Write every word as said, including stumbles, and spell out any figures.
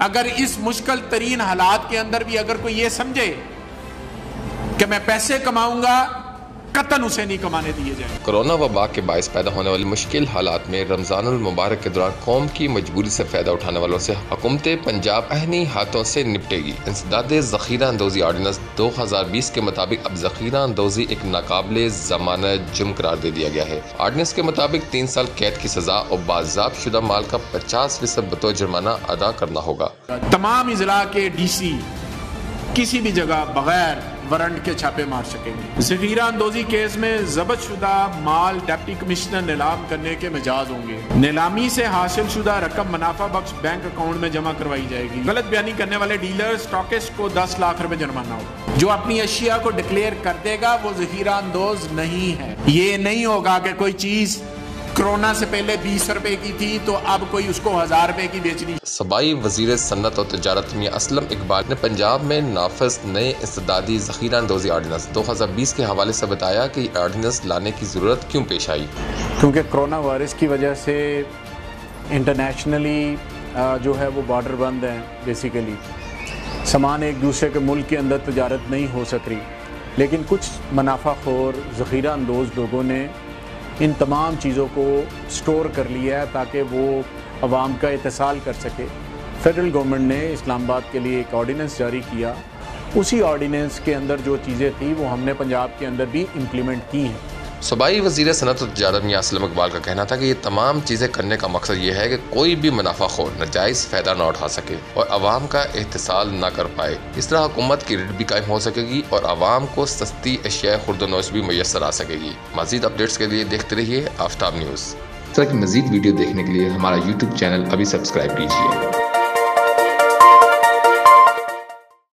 اگر اس مشکل ترین حالات کے اندر بھی اگر کوئی یہ سمجھے کہ میں پیسے کماؤں گا، قطعاً اسے نہیں کمانے دیے جائیں۔ کورونا وبا کے باعث پیدا ہونے والی مشکل حالات میں رمضان المبارک کے دوران قوم کی مجبوری سے فائدہ اٹھانے والوں سے حکومت پنجاب اہنی ہاتھوں سے نپٹے گی۔ انسداد ذخیرہ اندوزی آرڈیننس دو ہزار بیس کے مطابق اب ذخیرہ اندوزی ایک ناقابل ضمانت جرم قرار دے دیا گیا ہے۔ آرڈیننس کے مطابق تین سال قید کی سزا اور بازیافت شدہ مال کا پچاس فیصد بطور جرمانہ ادا کرنا ہوگا۔ تمام اضلاع کے ڈی سی کسی بھی جگہ بغیر وارنٹ کے چھاپے مار سکیں گے۔ ذخیرہ اندوزی کیس میں ضبط شدہ مال ڈپٹی کمشنر نیلام کرنے کے مجاز ہوں گے۔ نیلامی سے حاصل شدہ رقم منافع بخش بینک اکاؤنٹ میں جمع کروائی جائے گی۔ غلط بیانی کرنے والے ڈیلر اسٹاکسٹ کو دس لاکھ روپے جرمانہ ہوگا۔ جو اپنی اشیاء کو ڈکلیئر کر دے گا وہ ذخیرہ اندوز نہیں ہے۔ یہ نہیں ہوگا کہ کوئی چیز کرونا سے پہلے بیس روپے کی تھی تو اب کوئی اس کو ہزار روپے کی بیچنی۔ صوبائی وزیر صنعت اور تجارت میاں اسلم اقبال نے پنجاب میں نافذ نئے انسدادی ذخیرہ اندوزی آرڈیننس دو ہزار بیس کے حوالے سے بتایا کہ یہ آرڈیننس لانے کی ضرورت کیوں پیش آئی۔ کیونکہ کرونا وائرس کی وجہ سے انٹرنیشنلی جو ہے وہ بارڈر بند ہیں، بیسیکلی سامان ایک دوسرے کے ملک کے اندر تجارت نہیں ہو سک رہی، لیکن کچھ منافع خور ذخیرہ اندوز لوگوں نے ان تمام چیزوں کو سٹور کر لیا ہے تاکہ وہ عوام کا اتصال کر سکے۔ فیڈرل گورنمنٹ نے اسلام آباد کے لیے ایک آرڈیننس جاری کیا، اسی آرڈیننس کے اندر جو چیزیں تھیں وہ ہم نے پنجاب کے اندر بھی امپلیمنٹ کی ہیں۔ صوبائی وزیر صنعت اور تجارت میاں اسلم اقبال کا کہنا تھا کہ یہ تمام چیزیں کرنے کا مقصد یہ ہے کہ کوئی بھی منافع خور ناجائز فائدہ نہ اٹھا سکے اور عوام کا اتصال نہ کر پائے۔ اس طرح حکومت کی ریٹ بھی قائم ہو سکے گی اور عوام کو سستی اشیاء خرد و نوش بھی میسر آ سکے گی۔ مزید اپڈیٹس کے لیے دیکھتے رہیے آفتاب نیوز۔ اس طرح کی مزید ویڈیو دیکھنے کے لیے ہمارا یوٹیوب چینل ابھی سبسکرائب کیجیے۔